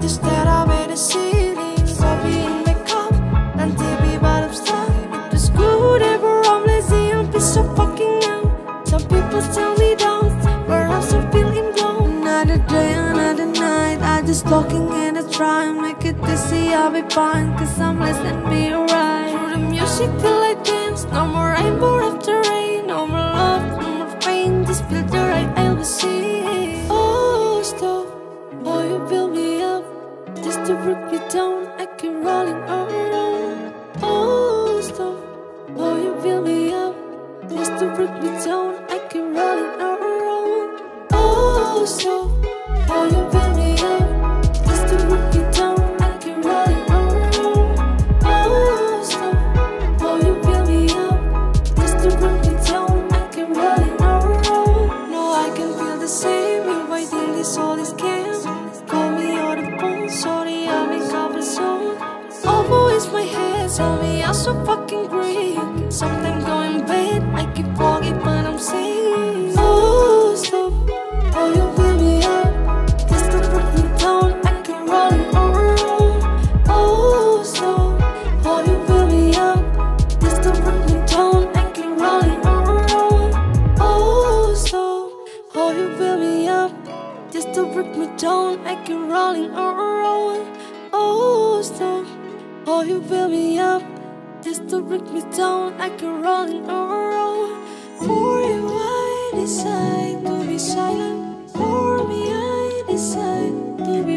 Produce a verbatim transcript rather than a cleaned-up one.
You stare up at the ceiling, coffee in my cup, nanti di bottom stuck. Itu screwed ever, I'm lazy and piece of fucking out. Some people tell me don't, but I'm still feeling blown. Another day, another night, I just talking and I try and make it dizzy, I'll be fine, cause I'm less than me, alright. Through the music till I dance, no more rainbow after rain, no more love, no more pain, just feel the right, I'll be seeing. Oh, stop, oh, you build me up, just to break me down, I keep rolling around. Oh, stop, oh, you build me up, just to break me down, I keep rolling around. Oh, stop, oh, you build me up, just to break me down, I keep rolling around. Oh, stop, oh, you build me up, just to break me down, I keep rolling around. No, I can feel the same, inviting this all is game. Call me on the phone, sorry I'm in comfort zone. Always my head, tell me I'm so fucking great. Something going bad, I keep walking but I'm saying. Oh, stop, oh, you build me up, just to break me down, I keep rolling around. Oh, stop, oh, you build me up, just to break me down, I keep rolling around. Oh, stop, oh, you build me up, just to break me down, I keep rolling around. Oh, stop, oh, you build me up, just to break me down, I keep rolling around. For you I decide to be silent, for me I decide to be